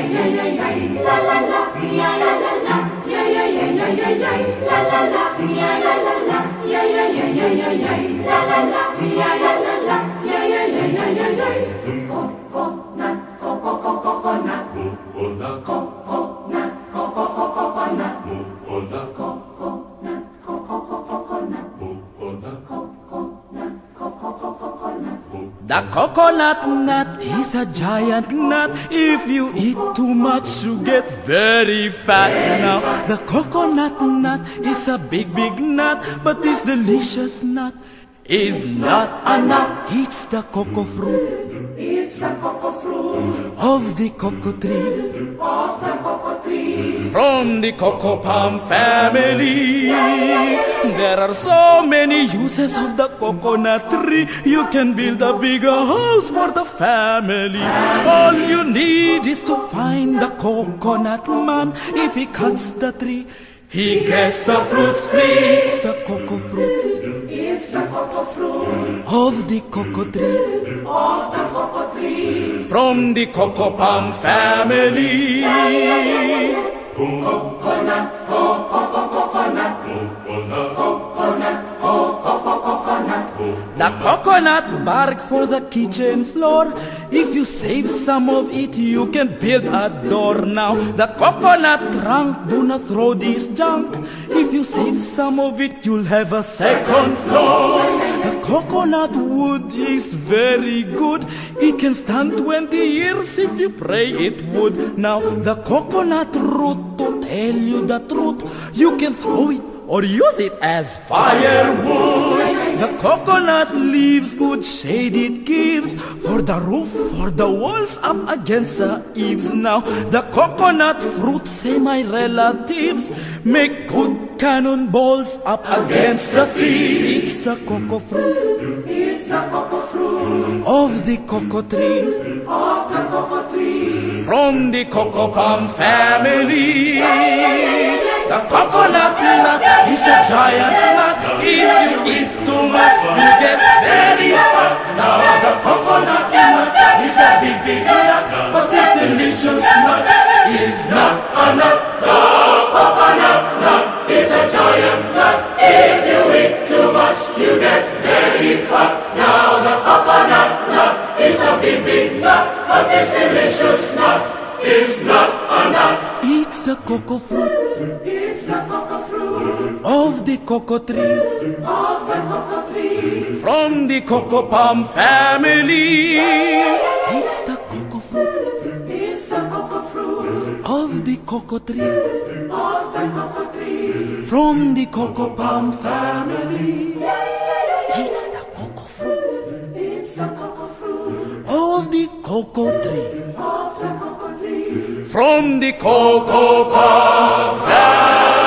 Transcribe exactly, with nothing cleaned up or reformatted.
The coconut nut is a giant nut. If you eat too much, you get very fat. Now, the coconut nut is a big, big nut, but this delicious nut is not a nut. It's the cocoa fruit. It's the cocoa fruit of the cocoa tree. of the cocoa tree. From the cocoa palm family, there are so many uses of the coconut tree. You can build a bigger house for the family. All you need is to find the coconut man. If he cuts the tree, he gets the fruits free. It's the cocoa fruit. It's the cocoa fruit of the cocoa tree. of the cocoa tree. From the cocoa palm family. Coconut, coconut, coconut, coconut, coconut. The coconut bark for the kitchen floor. If you save some of it, you can build a door. Now, the coconut trunk, do not throw this junk. If you save some of it, you'll have a second floor. The coconut wood is very good. It can stand twenty years if you pray it would. Now, the coconut root, to tell you the truth, you can throw it or use it as firewood. The coconut leaves, good shade it gives, for the roof, for the walls, up against the eaves. Now, the coconut fruit, say my relatives, make good cannonballs up against the thieves. It's the cocoa fruit. It's the cocoa fruit of the cocoa tree. of the cocoa tree. From the cocoa palm family. The coconut nut is a giant nut. If you eat too much, you get very fat. Now the coconut nut is a big, big nut, but this delicious nut is not a nut. The coconut nut is a giant nut. If you eat too much, you get very fat. Now the coconut nut is a big, big nut, but this delicious nut is not a nut. It's the cocoa fruit It's the cocoa fruit of the cocoa tree. of the cocoa tree. From the cocoa palm family. It's the cocoa fruit It's the cocoa fruit of the cocoa tree. of the cocoa tree. From the cocoa palm family. It's the cocoa fruit It's the cocoa fruit of the cocoa tree. of the cocoa tree. From the cocoa palm family.